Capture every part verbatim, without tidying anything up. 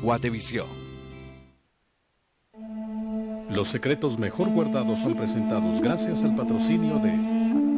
Guatevisión. Los secretos mejor guardados son presentados gracias al patrocinio de...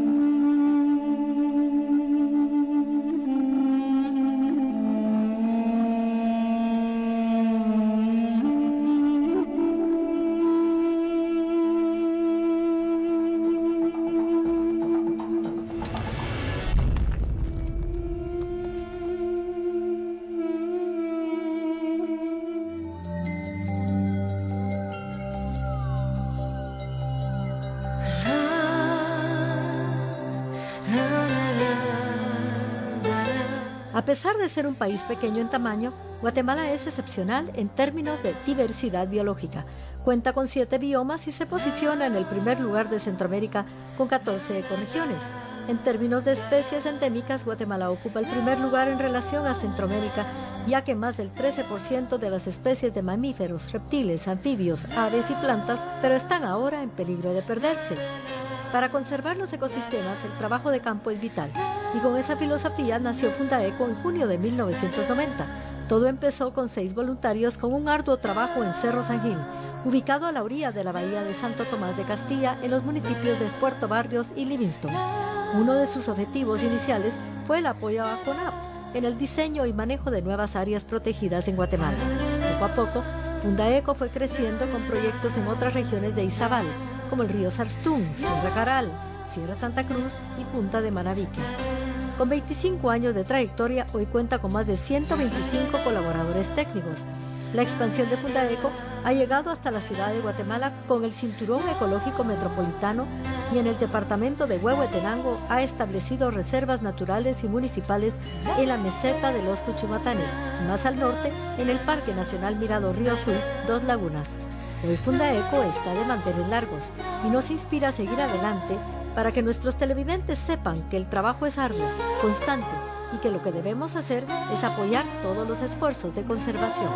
A pesar de ser un país pequeño en tamaño, Guatemala es excepcional en términos de diversidad biológica. Cuenta con siete biomas y se posiciona en el primer lugar de Centroamérica con catorce ecorregiones. En términos de especies endémicas, Guatemala ocupa el primer lugar en relación a Centroamérica, ya que más del trece por ciento de las especies de mamíferos, reptiles, anfibios, aves y plantas, pero están ahora en peligro de perderse. Para conservar los ecosistemas, el trabajo de campo es vital. Y con esa filosofía nació Fundaeco en junio de mil novecientos noventa. Todo empezó con seis voluntarios con un arduo trabajo en Cerro San Gil, ubicado a la orilla de la bahía de Santo Tomás de Castilla, en los municipios de Puerto Barrios y Livingston. Uno de sus objetivos iniciales fue el apoyo a FONAP en el diseño y manejo de nuevas áreas protegidas en Guatemala. Poco a poco, Fundaeco fue creciendo con proyectos en otras regiones de Izabal, como el río Sarstún, Sierra Caral, Sierra Santa Cruz y Punta de Manabique. Con veinticinco años de trayectoria, hoy cuenta con más de ciento veinticinco colaboradores técnicos. La expansión de Fundaeco ha llegado hasta la ciudad de Guatemala con el Cinturón Ecológico Metropolitano y en el departamento de Huehuetenango ha establecido reservas naturales y municipales en la meseta de los Cuchumatanes y más al norte en el Parque Nacional Mirador Río Azul, Dos Lagunas. Hoy Fundaeco está de mantener largos y nos inspira a seguir adelante para que nuestros televidentes sepan que el trabajo es arduo, constante y que lo que debemos hacer es apoyar todos los esfuerzos de conservación.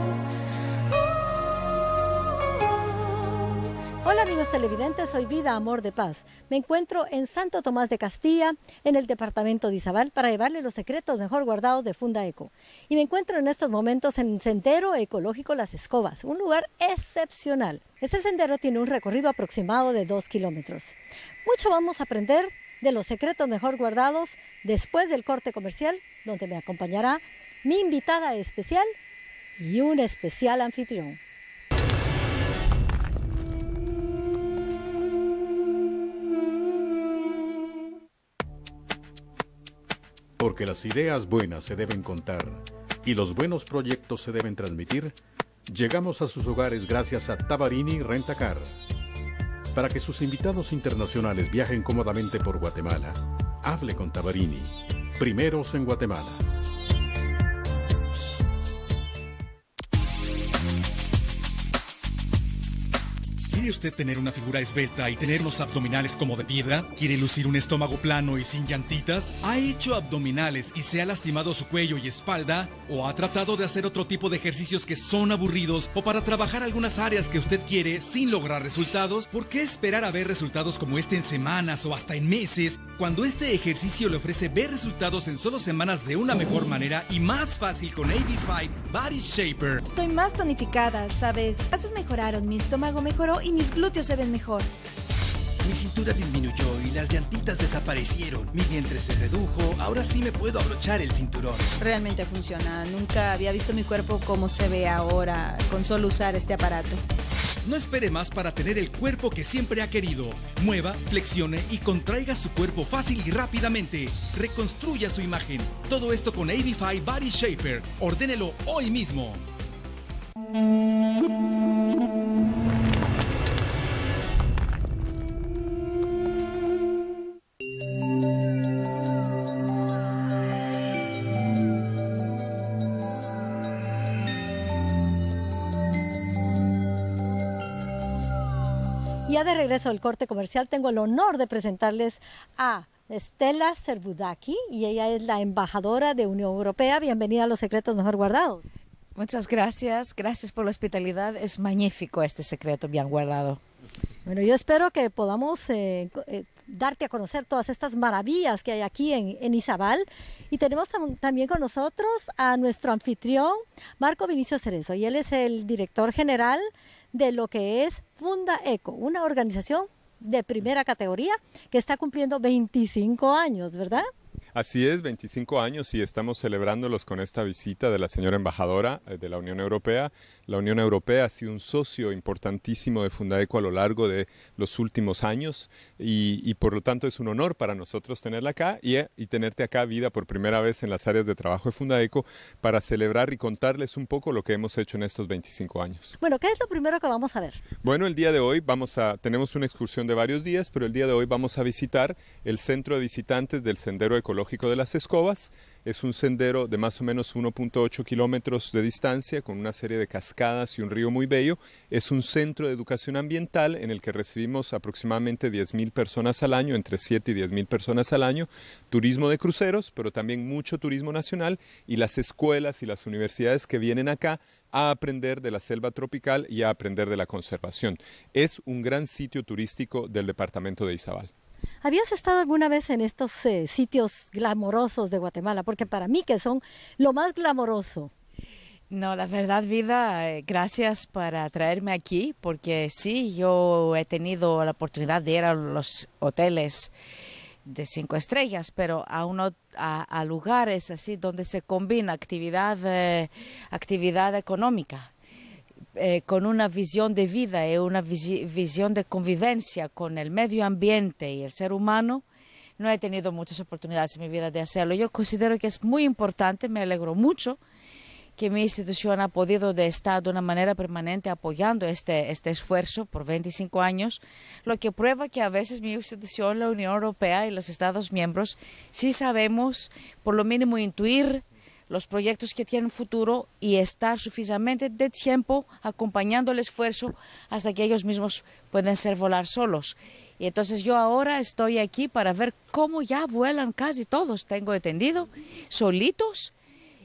Hola amigos televidentes, soy Vida Amor de Paz. Me encuentro en Santo Tomás de Castilla, en el departamento de Izabal, para llevarles los secretos mejor guardados de Fundaeco. Y me encuentro en estos momentos en el Sendero Ecológico Las Escobas, un lugar excepcional. Este sendero tiene un recorrido aproximado de dos kilómetros. Mucho vamos a aprender de los secretos mejor guardados después del corte comercial, donde me acompañará mi invitada especial y un especial anfitrión. Porque las ideas buenas se deben contar y los buenos proyectos se deben transmitir, llegamos a sus hogares gracias a Tavarini Rentacar. Para que sus invitados internacionales viajen cómodamente por Guatemala, hable con Tavarini, primeros en Guatemala. ¿Quiere usted tener una figura esbelta y tener unos abdominales como de piedra? ¿Quiere lucir un estómago plano y sin llantitas? ¿Ha hecho abdominales y se ha lastimado su cuello y espalda? ¿O ha tratado de hacer otro tipo de ejercicios que son aburridos o para trabajar algunas áreas que usted quiere sin lograr resultados? ¿Por qué esperar a ver resultados como este en semanas o hasta en meses, cuando este ejercicio le ofrece ver resultados en solo semanas de una mejor manera y más fácil con A B cinco Body Shaper? Estoy más tonificada, ¿sabes? Los brazos mejoraron, mi estómago mejoró y mis glúteos se ven mejor. Mi cintura disminuyó y las llantitas desaparecieron. Mi vientre se redujo, ahora sí me puedo abrochar el cinturón. Realmente funciona. Nunca había visto mi cuerpo como se ve ahora con solo usar este aparato. No espere más para tener el cuerpo que siempre ha querido. Mueva, flexione y contraiga su cuerpo fácil y rápidamente. Reconstruya su imagen. Todo esto con A B cinco Body Shaper. Ordénelo hoy mismo. Ya de regreso del corte comercial, tengo el honor de presentarles a Stella Serbudaki y ella es la embajadora de Unión Europea. Bienvenida a Los Secretos Mejor Guardados. Muchas gracias, gracias por la hospitalidad. Es magnífico este secreto bien guardado. Bueno, yo espero que podamos eh, eh, darte a conocer todas estas maravillas que hay aquí en, en Izabal. Y tenemos tam también con nosotros a nuestro anfitrión, Marco Vinicio Cerezo, y él es el director general de lo que es Fundaeco, una organización de primera categoría que está cumpliendo veinticinco años, ¿verdad? Así es, veinticinco años, y estamos celebrándolos con esta visita de la señora embajadora de la Unión Europea. La Unión Europea ha sido un socio importantísimo de Fundaeco a lo largo de los últimos años y, y por lo tanto es un honor para nosotros tenerla acá y, y tenerte acá, Vida, por primera vez en las áreas de trabajo de Fundaeco para celebrar y contarles un poco lo que hemos hecho en estos veinticinco años. Bueno, ¿qué es lo primero que vamos a ver? Bueno, el día de hoy vamos a, tenemos una excursión de varios días, pero el día de hoy vamos a visitar el centro de visitantes del Sendero Ecológico de las Escobas. Es un sendero de más o menos uno punto ocho kilómetros de distancia con una serie de cascadas y un río muy bello. Es un centro de educación ambiental en el que recibimos aproximadamente diez mil personas al año, entre siete y diez mil personas al año, turismo de cruceros, pero también mucho turismo nacional y las escuelas y las universidades que vienen acá a aprender de la selva tropical y a aprender de la conservación. Es un gran sitio turístico del departamento de Izabal. ¿Habías estado alguna vez en estos eh, sitios glamorosos de Guatemala? Porque para mí que son lo más glamoroso. No, la verdad, Vida, eh, gracias por traerme aquí, porque sí, yo he tenido la oportunidad de ir a los hoteles de cinco estrellas, pero a, uno, a, a lugares así donde se combina actividad, eh, actividad económica. Eh, con una visión de vida y una visi visión de convivencia con el medio ambiente y el ser humano, no he tenido muchas oportunidades en mi vida de hacerlo. Yo considero que es muy importante, me alegro mucho que mi institución ha podido de estar de una manera permanente apoyando este, este esfuerzo por veinticinco años, lo que prueba que a veces mi institución, la Unión Europea y los Estados miembros, sí sabemos por lo mínimo intuir los proyectos que tienen futuro y estar suficientemente de tiempo acompañando el esfuerzo hasta que ellos mismos pueden ser volar solos. Y entonces yo ahora estoy aquí para ver cómo ya vuelan casi todos, tengo entendido, solitos,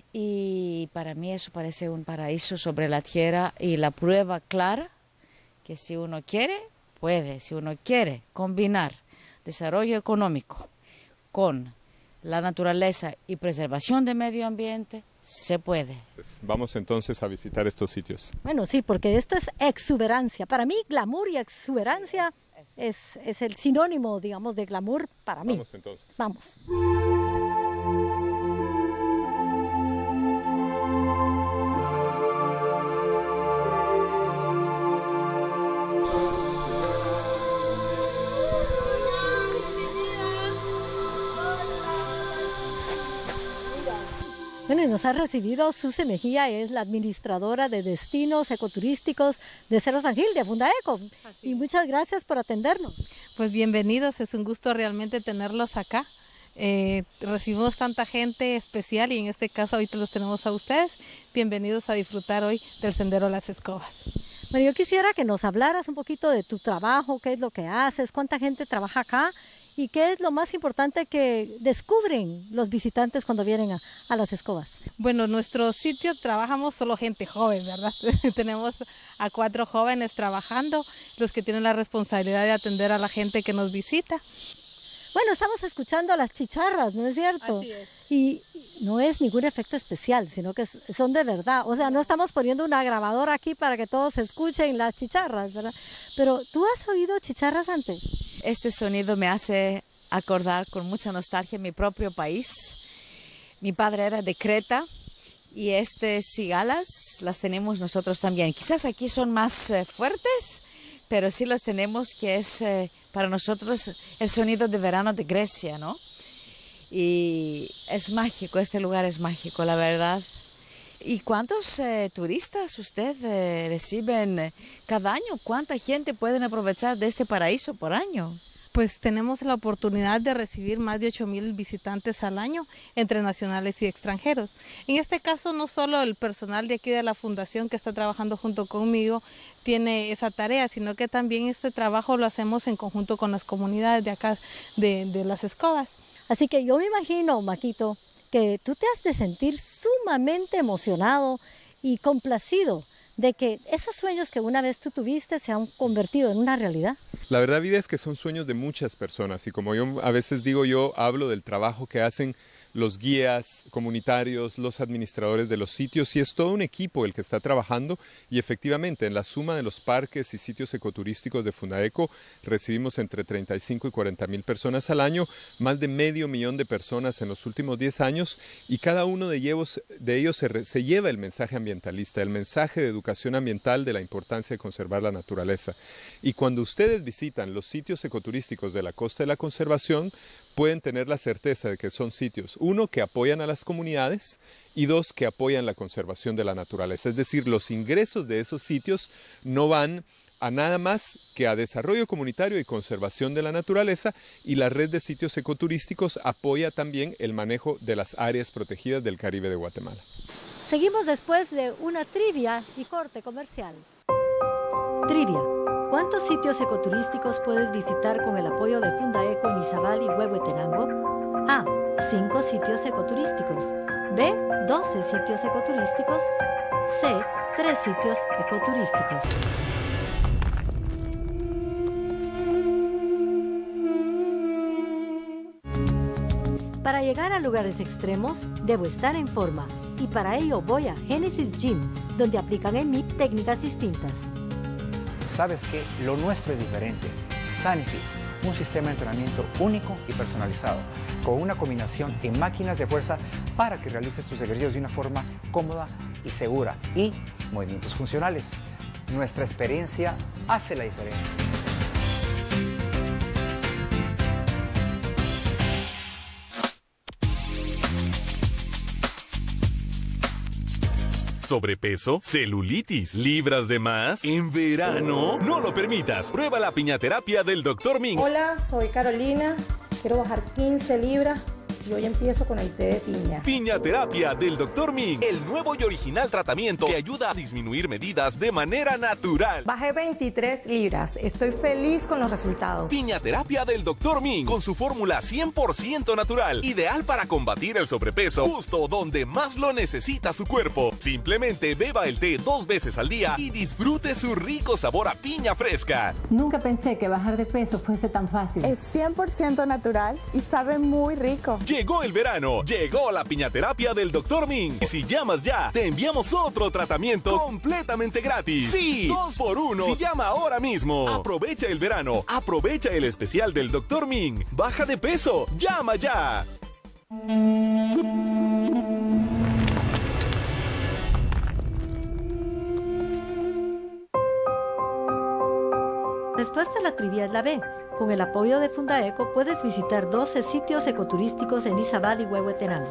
y para mí eso parece un paraíso sobre la tierra y la prueba clara que si uno quiere, puede, si uno quiere combinar desarrollo económico con la naturaleza y preservación del medio ambiente, se puede. Vamos entonces a visitar estos sitios. Bueno, sí, porque esto es exuberancia. Para mí, glamour y exuberancia es, es el sinónimo, digamos, de glamour para mí. Vamos entonces. Vamos. Bueno, y nos ha recibido Susi Mejía, es la administradora de destinos ecoturísticos de Cerro San Gil, de Fundaeco. Y muchas gracias por atendernos. Pues bienvenidos, es un gusto realmente tenerlos acá. Eh, recibimos tanta gente especial y en este caso ahorita los tenemos a ustedes. Bienvenidos a disfrutar hoy del Sendero Las Escobas. Bueno, yo quisiera que nos hablaras un poquito de tu trabajo, qué es lo que haces, cuánta gente trabaja acá. ¿Y qué es lo más importante que descubren los visitantes cuando vienen a, a Las Escobas? Bueno, nuestro sitio trabajamos solo gente joven, ¿verdad? Tenemos a cuatro jóvenes trabajando, los que tienen la responsabilidad de atender a la gente que nos visita. Bueno, estamos escuchando las chicharras, ¿no es cierto? Así es. Y no es ningún efecto especial, sino que son de verdad. O sea, no estamos poniendo una grabadora aquí para que todos escuchen las chicharras, ¿verdad? Pero, ¿tú has oído chicharras antes? Este sonido me hace acordar con mucha nostalgia mi propio país. Mi padre era de Creta y estas cigalas las tenemos nosotros también. Quizás aquí son más eh, fuertes, pero sí las tenemos, que es eh, para nosotros el sonido de verano de Grecia, ¿no? Y es mágico, este lugar es mágico, la verdad. ¿Y cuántos eh, turistas usted eh, reciben eh, cada año? ¿Cuánta gente pueden aprovechar de este paraíso por año? Pues tenemos la oportunidad de recibir más de ocho mil visitantes al año, entre nacionales y extranjeros. En este caso, no solo el personal de aquí de la fundación que está trabajando junto conmigo tiene esa tarea, sino que también este trabajo lo hacemos en conjunto con las comunidades de acá, de, de Las Escobas. Así que yo me imagino, Maquito, que tú te has de sentir sumamente emocionado y complacido de que esos sueños que una vez tú tuviste se han convertido en una realidad? La verdad, vida, es que son sueños de muchas personas y como yo a veces digo, yo hablo del trabajo que hacen los guías comunitarios, los administradores de los sitios, y es todo un equipo el que está trabajando, y efectivamente en la suma de los parques y sitios ecoturísticos de Fundaeco recibimos entre treinta y cinco y cuarenta mil personas al año, más de medio millón de personas en los últimos diez años, y cada uno de ellos, de ellos se, re, se lleva el mensaje ambientalista, el mensaje de educación ambiental de la importancia de conservar la naturaleza. Y cuando ustedes visitan los sitios ecoturísticos de la Costa de la Conservación, pueden tener la certeza de que son sitios, uno, que apoyan a las comunidades y dos, que apoyan la conservación de la naturaleza. Es decir, los ingresos de esos sitios no van a nada más que a desarrollo comunitario y conservación de la naturaleza, y la red de sitios ecoturísticos apoya también el manejo de las áreas protegidas del Caribe de Guatemala. Seguimos después de una trivia y corte comercial. Trivia. ¿Cuántos sitios ecoturísticos puedes visitar con el apoyo de Fundaeco en Izabal y Huehuetenango? A. cinco sitios ecoturísticos. B. doce sitios ecoturísticos. C. tres sitios ecoturísticos. Para llegar a lugares extremos, debo estar en forma, y para ello voy a Genesis Gym, donde aplican en mí técnicas distintas. ¿Sabes qué? Lo nuestro es diferente. Sanifit, un sistema de entrenamiento único y personalizado, con una combinación en máquinas de fuerza para que realices tus ejercicios de una forma cómoda y segura, y movimientos funcionales. Nuestra experiencia hace la diferencia. ¿Sobrepeso? ¿Celulitis? ¿Libras de más? ¿En verano? No lo permitas. Prueba la piñaterapia del doctor Ming. Hola, soy Carolina. Quiero bajar quince libras. Y hoy empiezo con el té de piña. Piñaterapia del doctor Ming. El nuevo y original tratamiento que ayuda a disminuir medidas de manera natural. Bajé veintitrés libras. Estoy feliz con los resultados. Piñaterapia del doctor Ming. Con su fórmula cien por ciento natural. Ideal para combatir el sobrepeso. Justo donde más lo necesita su cuerpo. Simplemente beba el té dos veces al día y disfrute su rico sabor a piña fresca. Nunca pensé que bajar de peso fuese tan fácil. Es cien por ciento natural y sabe muy rico. Llegó el verano, llegó la piñaterapia del doctor Ming. Y si llamas ya, te enviamos otro tratamiento completamente gratis. Sí, dos por uno. Si llama ahora mismo. Aprovecha el verano, aprovecha el especial del doctor Ming. Baja de peso, llama ya. Respuesta a la trivia es la B. Con el apoyo de Fundaeco puedes visitar doce sitios ecoturísticos en Izabal y Huehuetenango.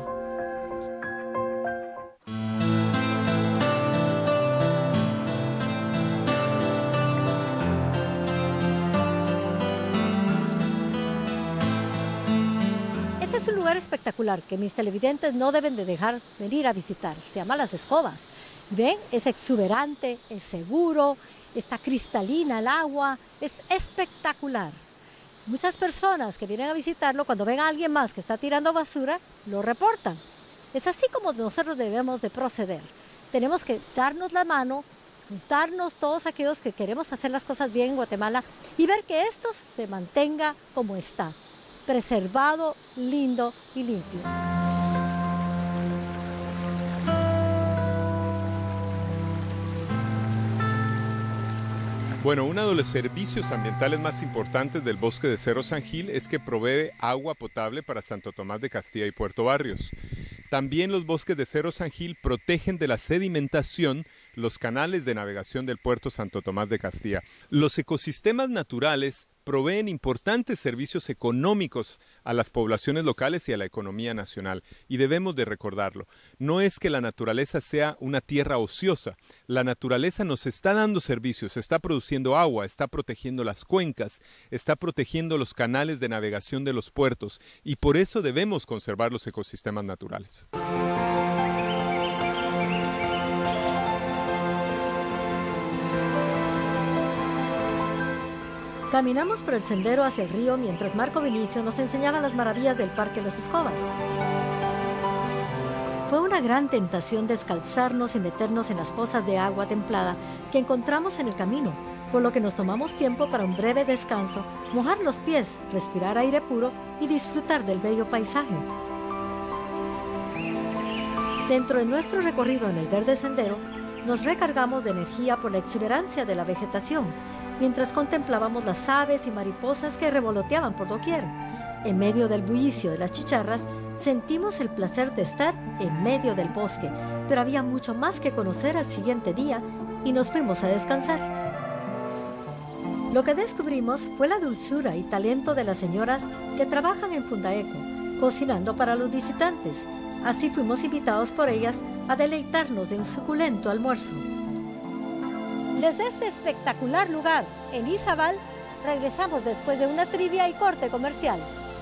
Este es un lugar espectacular que mis televidentes no deben de dejar venir a visitar. Se llama Las Escobas. ¿Ven? Es exuberante, es seguro, está cristalina el agua, es espectacular. Muchas personas que vienen a visitarlo, cuando ven a alguien más que está tirando basura, lo reportan. Es así como nosotros debemos de proceder. Tenemos que darnos la mano, juntarnos todos aquellos que queremos hacer las cosas bien en Guatemala y ver que esto se mantenga como está, preservado, lindo y limpio. Bueno, uno de los servicios ambientales más importantes del bosque de Cerro San Gil es que provee agua potable para Santo Tomás de Castilla y Puerto Barrios. También los bosques de Cerro San Gil protegen de la sedimentación los canales de navegación del puerto Santo Tomás de Castilla. Los ecosistemas naturales proveen importantes servicios económicos a las poblaciones locales y a la economía nacional, y debemos de recordarlo. No es que la naturaleza sea una tierra ociosa, la naturaleza nos está dando servicios, está produciendo agua, está protegiendo las cuencas, está protegiendo los canales de navegación de los puertos, y por eso debemos conservar los ecosistemas naturales. Caminamos por el sendero hacia el río mientras Marco Vinicio nos enseñaba las maravillas del Parque Las Escobas. Fue una gran tentación descalzarnos y meternos en las pozas de agua templada que encontramos en el camino, por lo que nos tomamos tiempo para un breve descanso, mojar los pies, respirar aire puro y disfrutar del bello paisaje. Dentro de nuestro recorrido en el verde sendero, nos recargamos de energía por la exuberancia de la vegetación, mientras contemplábamos las aves y mariposas que revoloteaban por doquier. En medio del bullicio de las chicharras, sentimos el placer de estar en medio del bosque, pero había mucho más que conocer al siguiente día y nos fuimos a descansar. Lo que descubrimos fue la dulzura y talento de las señoras que trabajan en Fundaeco, cocinando para los visitantes. Así fuimos invitados por ellas a deleitarnos de un suculento almuerzo. Desde este espectacular lugar, en Izabal, regresamos después de una trivia y corte comercial.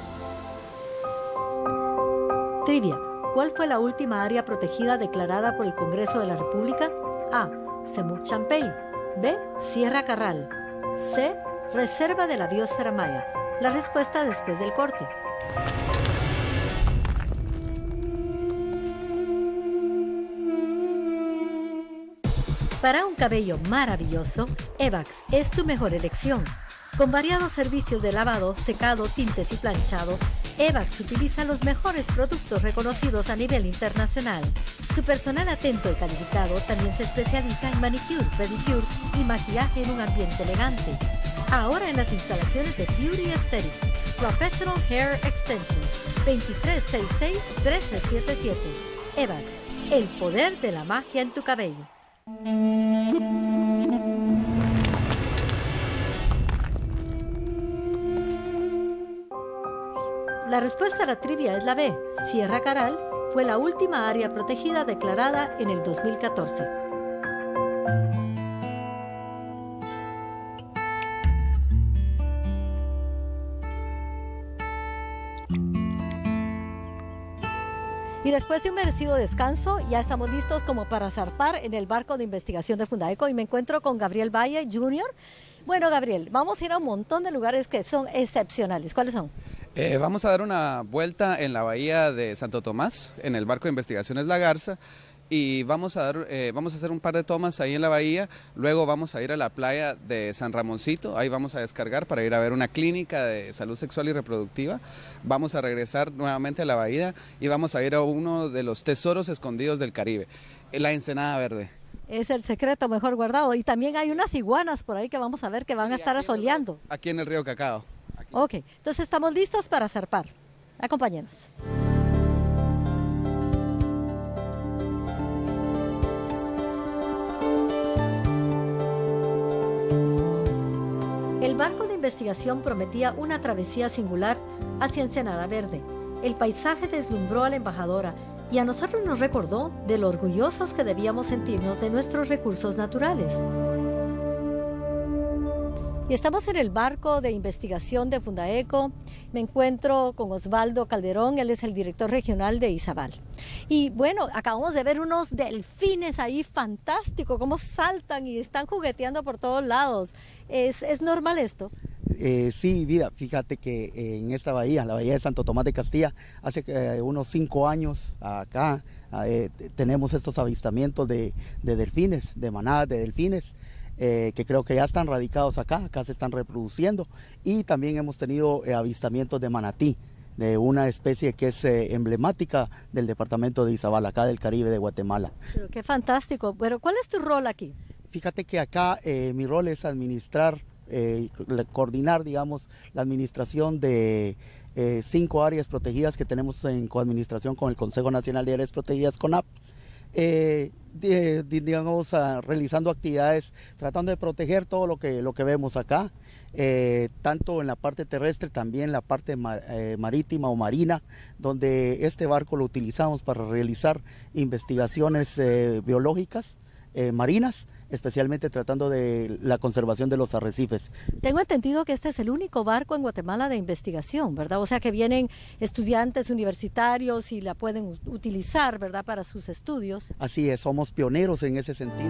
Trivia. ¿Cuál fue la última área protegida declarada por el Congreso de la República? A. Semuc Champey. B. Sierra Carral. C. Reserva de la Biosfera Maya. La respuesta después del corte. Para un cabello maravilloso, Evax es tu mejor elección. Con variados servicios de lavado, secado, tintes y planchado, Evax utiliza los mejores productos reconocidos a nivel internacional. Su personal atento y calificado también se especializa en manicure, pedicure y maquillaje en un ambiente elegante. Ahora en las instalaciones de Beauty Aesthetic, Professional Hair Extensions, veintitrés sesenta y seis, trece setenta y siete. Evax, el poder de la magia en tu cabello. La respuesta a la trivia es la B. Sierra Carral fue la última área protegida declarada en el dos mil catorce. Y después de un merecido descanso, ya estamos listos como para zarpar en el barco de investigación de Fundaeco y me encuentro con Gabriel Valle junior Bueno, Gabriel, vamos a ir a un montón de lugares que son excepcionales. ¿Cuáles son? Eh, vamos a dar una vuelta en la bahía de Santo Tomás, en el barco de investigaciones La Garza, y vamos a, dar, eh, vamos a hacer un par de tomas ahí en la bahía. Luego vamos a ir a la playa de San Ramoncito, ahí vamos a descargar para ir a ver una clínica de salud sexual y reproductiva. Vamos a regresar nuevamente a la bahía y vamos a ir a uno de los tesoros escondidos del Caribe, la Ensenada Verde. Es el secreto mejor guardado. Y también hay unas iguanas por ahí que vamos a ver que van sí, a estar asoleando. Aquí en el río Cacao. Aquí. Ok, entonces estamos listos para zarpar. Acompáñenos. El barco de investigación prometía una travesía singular hacia Ensenada Verde. El paisaje deslumbró a la embajadora y a nosotros nos recordó de lo orgullosos que debíamos sentirnos de nuestros recursos naturales. Y estamos en el barco de investigación de Fundaeco. Me encuentro con Osvaldo Calderón, él es el director regional de Izabal. Y bueno, acabamos de ver unos delfines ahí fantásticos, cómo saltan y están jugueteando por todos lados. ¿Es, es normal esto? Eh, sí, Vida, fíjate que eh, en esta bahía, la bahía de Santo Tomás de Castilla, hace eh, unos cinco años acá eh, tenemos estos avistamientos de, de delfines, de manadas de delfines. Eh, que creo que ya están radicados acá, acá se están reproduciendo, y también hemos tenido eh, avistamientos de manatí, de una especie que es eh, emblemática del departamento de Izabal, acá del Caribe de Guatemala. Pero qué fantástico, pero ¿cuál es tu rol aquí? Fíjate que acá eh, mi rol es administrar, eh, coordinar, digamos, la administración de eh, cinco áreas protegidas que tenemos en coadministración con el Consejo Nacional de Áreas Protegidas, CONAP. Eh, de, de, digamos, uh, realizando actividades, tratando de proteger todo lo que, lo que vemos acá, eh, tanto en la parte terrestre, también en la parte mar, eh, marítima o marina, donde este barco lo utilizamos para realizar investigaciones eh, biológicas, eh, marinas, especialmente tratando de la conservación de los arrecifes. Tengo entendido que este es el único barco en Guatemala de investigación, ¿verdad? O sea que vienen estudiantes universitarios y la pueden utilizar, ¿verdad?, para sus estudios. Así es, somos pioneros en ese sentido.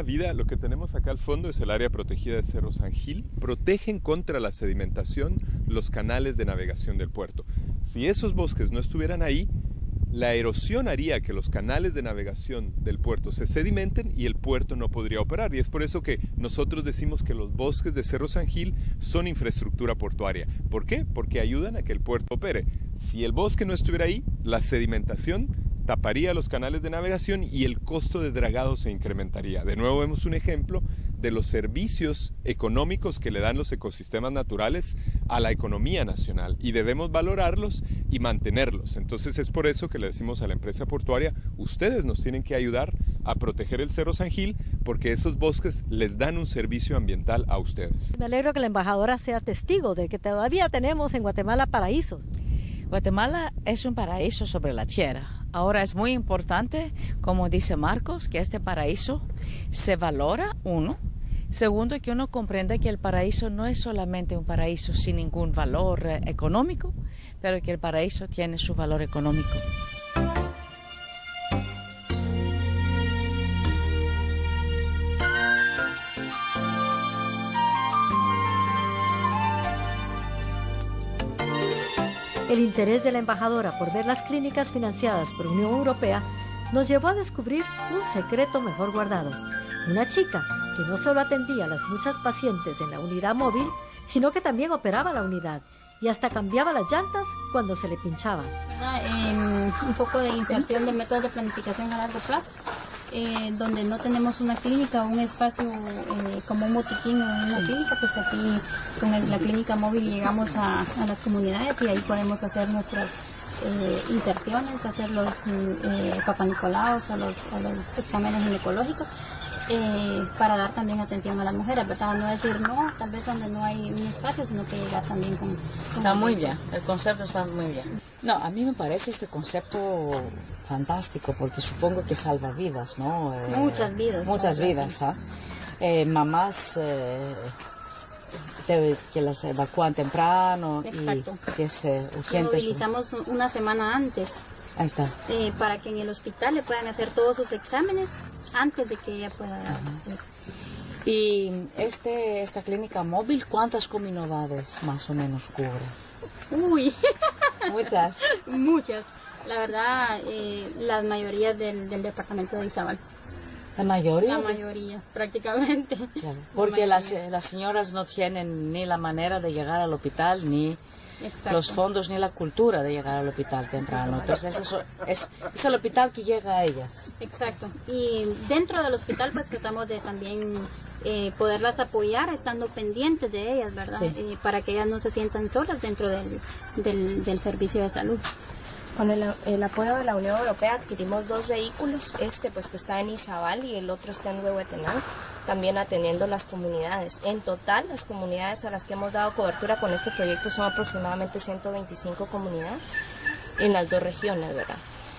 Vida, lo que tenemos acá al fondo es el área protegida de Cerro San Gil. Protegen contra la sedimentación los canales de navegación del puerto. Si esos bosques no estuvieran ahí, la erosión haría que los canales de navegación del puerto se sedimenten y el puerto no podría operar. Y es por eso que nosotros decimos que los bosques de Cerro San Gil son infraestructura portuaria. ¿Por qué? Porque ayudan a que el puerto opere. Si el bosque no estuviera ahí, la sedimentación taparía los canales de navegación y el costo de dragado se incrementaría. De nuevo vemos un ejemplo de los servicios económicos que le dan los ecosistemas naturales a la economía nacional y debemos valorarlos y mantenerlos. Entonces es por eso que le decimos a la empresa portuaria, ustedes nos tienen que ayudar a proteger el Cerro San Gil porque esos bosques les dan un servicio ambiental a ustedes. Me alegro que la embajadora sea testigo de que todavía tenemos en Guatemala paraísos. Guatemala es un paraíso sobre la tierra. Ahora es muy importante, como dice Marcos, que este paraíso se valora, uno. Segundo, que uno comprenda que el paraíso no es solamente un paraíso sin ningún valor eh, económico, pero que el paraíso tiene su valor económico. El interés de la embajadora por ver las clínicas financiadas por Unión Europea nos llevó a descubrir un secreto mejor guardado. Una chica que no solo atendía a las muchas pacientes en la unidad móvil, sino que también operaba la unidad y hasta cambiaba las llantas cuando se le pinchaban. Eh, un poco de inserción de métodos de planificación a largo plazo, eh, donde no tenemos una clínica o un espacio eh, como un botiquín o una sí. clínica, pues aquí con el, la clínica móvil llegamos a, a las comunidades y ahí podemos hacer nuestras eh, inserciones, hacer los eh, papanicolaos o los, o los exámenes ginecológicos. Eh, para dar también atención a las mujeres, ¿verdad? No decir no, tal vez donde no hay un espacio, sino que llegar también con... con está muy bien, el concepto está muy bien. No, a mí me parece este concepto fantástico, porque supongo que salva vidas, ¿no? Eh, muchas vidas. Muchas vidas, ¿ah? Eh, mamás eh, te, que las evacúan temprano. Exacto. Y si es eh, urgente... Movilizamos su... una semana antes. Ahí está. Eh, para que en el hospital le puedan hacer todos sus exámenes antes de que ella pueda... Ajá. Y este, esta clínica móvil, ¿cuántas comunidades más o menos cubre? Uy, muchas. Muchas. La verdad, eh, la mayoría del, del departamento de Izabal. ¿La mayoría? La mayoría, prácticamente. Claro. Porque las, las señoras no tienen ni la manera de llegar al hospital, ni... Exacto. Los fondos ni la cultura de llegar al hospital temprano. Entonces eso es, es el hospital que llega a ellas. Exacto. Y dentro del hospital pues tratamos de también eh, poderlas apoyar estando pendientes de ellas, ¿verdad? Sí. Eh, para que ellas no se sientan solas dentro del, del, del servicio de salud. Con el, el apoyo de la Unión Europea adquirimos dos vehículos, este pues que está en Izabal y el otro está en Huehuetenango, también atendiendo las comunidades. En total, las comunidades a las que hemos dado cobertura con este proyecto son aproximadamente ciento veinticinco comunidades en las dos regiones, ¿verdad?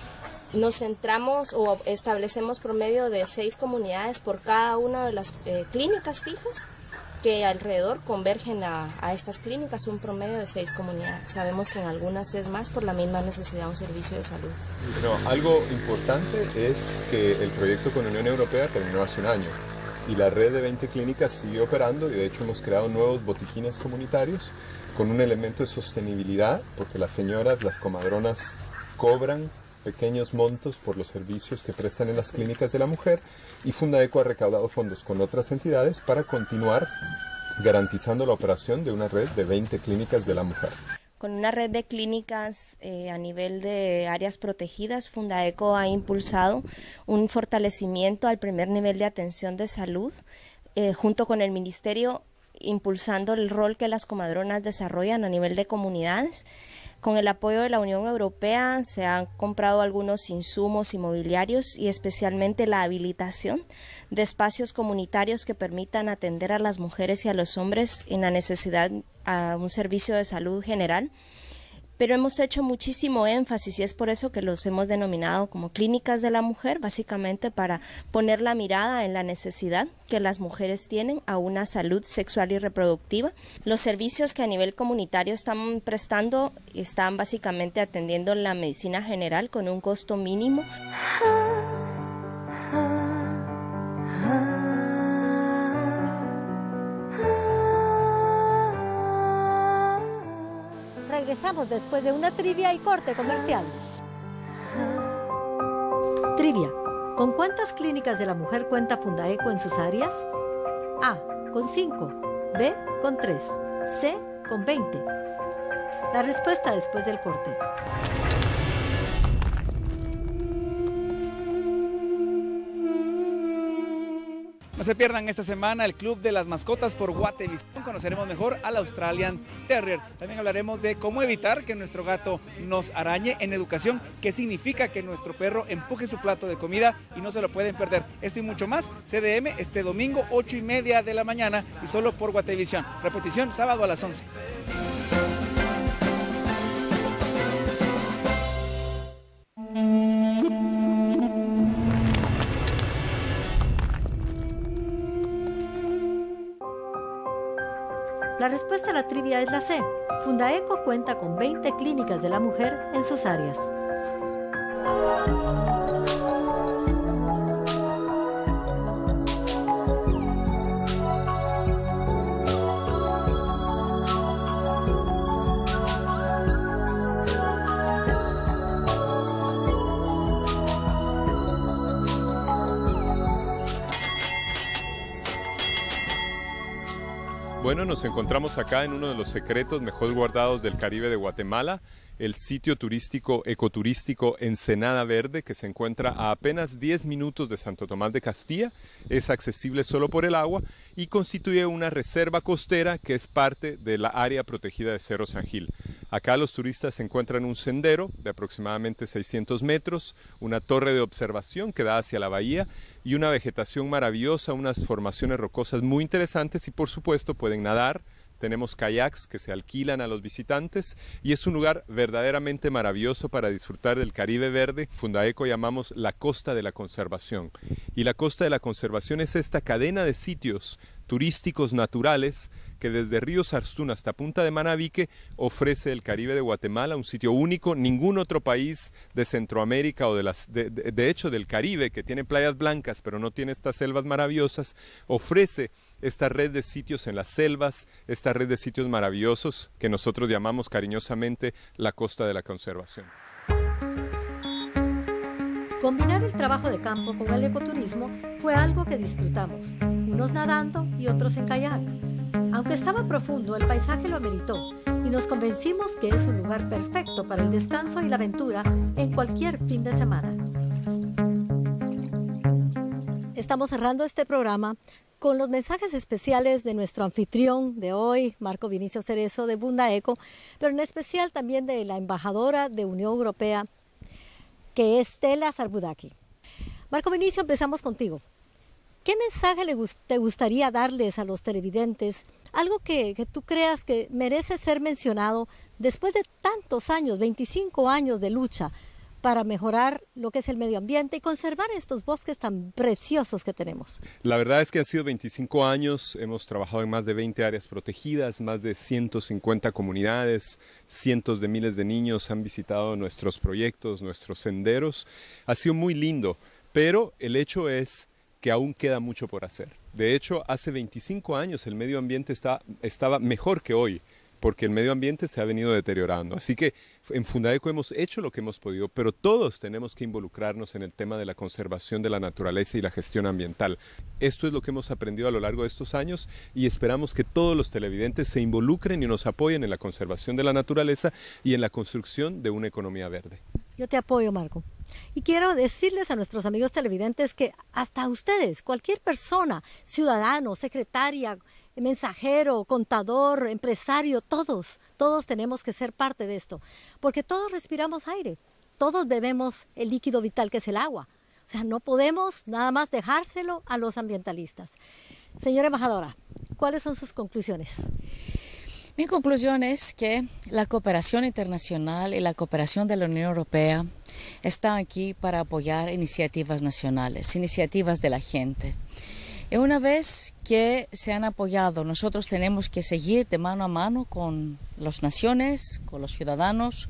Nos centramos o establecemos promedio de seis comunidades por cada una de las eh, clínicas fijas, que alrededor convergen a, a estas clínicas, un promedio de seis comunidades. Sabemos que en algunas es más por la misma necesidad de un servicio de salud. Bueno, algo importante es que el proyecto con la Unión Europea terminó hace un año y la red de veinte clínicas sigue operando y de hecho hemos creado nuevos botiquines comunitarios con un elemento de sostenibilidad porque las señoras, las comadronas cobran pequeños montos por los servicios que prestan en las clínicas de la mujer y Fundaeco ha recaudado fondos con otras entidades para continuar garantizando la operación de una red de veinte clínicas de la mujer. Con una red de clínicas eh, a nivel de áreas protegidas, Fundaeco ha impulsado un fortalecimiento al primer nivel de atención de salud, eh, junto con el Ministerio, impulsando el rol que las comadronas desarrollan a nivel de comunidades. Con el apoyo de la Unión Europea se han comprado algunos insumos inmobiliarios y especialmente la habilitación de espacios comunitarios que permitan atender a las mujeres y a los hombres en la necesidad a un servicio de salud general. Pero hemos hecho muchísimo énfasis y es por eso que los hemos denominado como clínicas de la mujer, básicamente para poner la mirada en la necesidad que las mujeres tienen a una salud sexual y reproductiva. Los servicios que a nivel comunitario están prestando están básicamente atendiendo la medicina general con un costo mínimo. regresamos después de una trivia y corte comercial. Trivia. ¿Con cuántas clínicas de la mujer cuenta Fundaeco en sus áreas? A. Con cinco. B. Con tres. C. Con veinte. La respuesta después del corte. No se pierdan esta semana el Club de las Mascotas por Guatevisión. Conoceremos mejor al Australian Terrier. También hablaremos de cómo evitar que nuestro gato nos arañe en educación, qué significa que nuestro perro empuje su plato de comida y no se lo pueden perder. Esto y mucho más, C D M este domingo ocho y media de la mañana y solo por Guatevisión. Repetición sábado a las once. La respuesta a la trivia es la C. Fundaeco cuenta con veinte clínicas de la mujer en sus áreas. Bueno, nos encontramos acá en uno de los secretos mejor guardados del Caribe de Guatemala, el sitio turístico ecoturístico Ensenada Verde, que se encuentra a apenas diez minutos de Santo Tomás de Castilla, es accesible solo por el agua y constituye una reserva costera que es parte de la área protegida de Cerro San Gil. Acá los turistas encuentran un sendero de aproximadamente seiscientos metros, una torre de observación que da hacia la bahía y una vegetación maravillosa, unas formaciones rocosas muy interesantes y por supuesto pueden nadar. Tenemos kayaks que se alquilan a los visitantes y es un lugar verdaderamente maravilloso para disfrutar del Caribe verde. Fundaeco llamamos la Costa de la Conservación. Y la Costa de la Conservación es esta cadena de sitios turísticos naturales que desde Río Sarzún hasta Punta de Manabique ofrece el Caribe de Guatemala, un sitio único. Ningún otro país de Centroamérica o de, las, de, de, de hecho del Caribe, que tiene playas blancas pero no tiene estas selvas maravillosas, ofrece esta red de sitios en las selvas, esta red de sitios maravillosos que nosotros llamamos cariñosamente la Costa de la Conservación. Combinar el trabajo de campo con el ecoturismo fue algo que disfrutamos, unos nadando y otros en kayak. Aunque estaba profundo, el paisaje lo ameritó y nos convencimos que es un lugar perfecto para el descanso y la aventura en cualquier fin de semana. Estamos cerrando este programa con los mensajes especiales de nuestro anfitrión de hoy, Marco Vinicio Cerezo de Fundaeco, pero en especial también de la embajadora de Unión Europea, que es Stella Sarbudaki. Marco Vinicio, empezamos contigo. ¿Qué mensaje le gust- te gustaría darles a los televidentes? Algo que, que tú creas que merece ser mencionado después de tantos años, veinticinco años de lucha para mejorar lo que es el medio ambiente y conservar estos bosques tan preciosos que tenemos. La verdad es que han sido veinticinco años, hemos trabajado en más de veinte áreas protegidas, más de ciento cincuenta comunidades, cientos de miles de niños han visitado nuestros proyectos, nuestros senderos. Ha sido muy lindo, pero el hecho es que aún queda mucho por hacer. De hecho, hace veinticinco años el medio ambiente está, estaba mejor que hoy, porque el medio ambiente se ha venido deteriorando. Así que en Fundaeco hemos hecho lo que hemos podido, pero todos tenemos que involucrarnos en el tema de la conservación de la naturaleza y la gestión ambiental. Esto es lo que hemos aprendido a lo largo de estos años y esperamos que todos los televidentes se involucren y nos apoyen en la conservación de la naturaleza y en la construcción de una economía verde. Yo te apoyo, Marco. Y quiero decirles a nuestros amigos televidentes que hasta ustedes, cualquier persona, ciudadano, secretaria, mensajero, contador, empresario, todos, todos tenemos que ser parte de esto, porque todos respiramos aire, todos bebemos el líquido vital que es el agua. O sea, no podemos nada más dejárselo a los ambientalistas. Señora embajadora, ¿cuáles son sus conclusiones? Mi conclusión es que la cooperación internacional y la cooperación de la Unión Europea están aquí para apoyar iniciativas nacionales, iniciativas de la gente. Y una vez que se han apoyado, nosotros tenemos que seguir de mano a mano con las naciones, con los ciudadanos,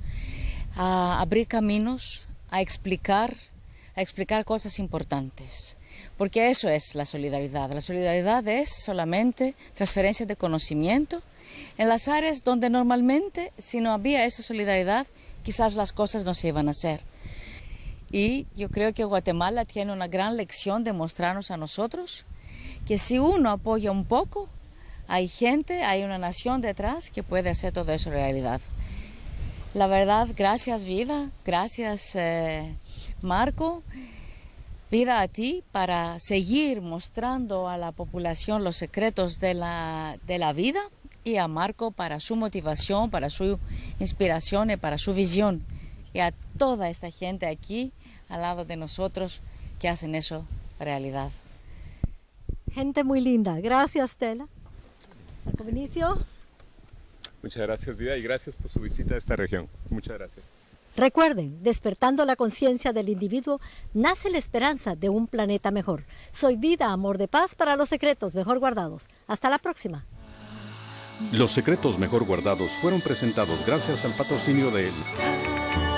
a abrir caminos, a explicar, a explicar cosas importantes. Porque eso es la solidaridad. La solidaridad es solamente transferencia de conocimiento en las áreas donde normalmente, si no había esa solidaridad, quizás las cosas no se iban a hacer. Y yo creo que Guatemala tiene una gran lección de mostrarnos a nosotros que si uno apoya un poco, hay gente, hay una nación detrás que puede hacer todo eso realidad. La verdad, gracias Vida, gracias eh, Marco, Vida a ti para seguir mostrando a la población los secretos de la, de la vida, y a Marco para su motivación, para su inspiración y para su visión, y a toda esta gente aquí al lado de nosotros que hacen eso realidad. Gente muy linda, gracias Stella. Marco Vinicio. Muchas gracias Vida y gracias por su visita a esta región. Muchas gracias. Recuerden, despertando la conciencia del individuo, nace la esperanza de un planeta mejor. Soy Vida, amor de paz para los secretos mejor guardados. Hasta la próxima. Los secretos mejor guardados fueron presentados gracias al patrocinio de